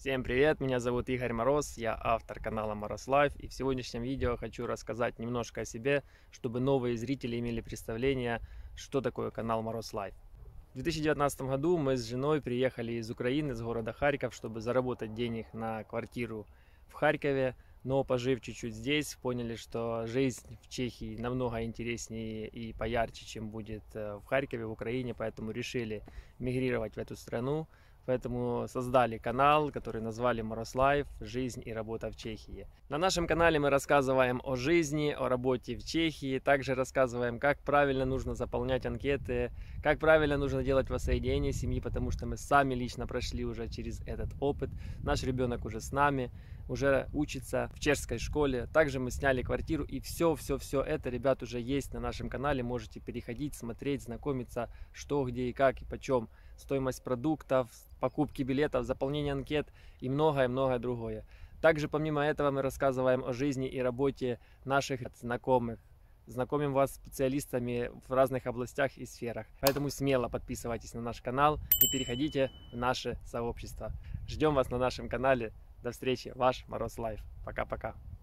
Всем привет, меня зовут Игорь Мороз, я автор канала Мороз Лайф, и в сегодняшнем видео хочу рассказать немножко о себе, чтобы новые зрители имели представление, что такое канал Мороз Лайф. В 2019 году мы с женой приехали из Украины, из города Харьков, чтобы заработать денег на квартиру в Харькове, но пожив чуть-чуть здесь, поняли, что жизнь в Чехии намного интереснее и поярче, чем будет в Харькове, в Украине, поэтому решили мигрировать в эту страну. Поэтому создали канал, который назвали Мороз Лайф «Жизнь и работа в Чехии». На нашем канале мы рассказываем о жизни, о работе в Чехии. Также рассказываем, как правильно нужно заполнять анкеты, как правильно нужно делать воссоединение семьи, потому что мы сами лично прошли уже через этот опыт. Наш ребенок уже с нами, уже учится в чешской школе. Также мы сняли квартиру, и все это, ребят, уже есть на нашем канале. Можете переходить, смотреть, знакомиться, что, где и как и почем. Стоимость продуктов, покупки билетов, заполнение анкет и многое-многое другое. Также помимо этого мы рассказываем о жизни и работе наших знакомых. Знакомим вас с специалистами в разных областях и сферах. Поэтому смело подписывайтесь на наш канал и переходите в наше сообщество. Ждем вас на нашем канале. До встречи, ваш Мороз Лайф. Пока-пока.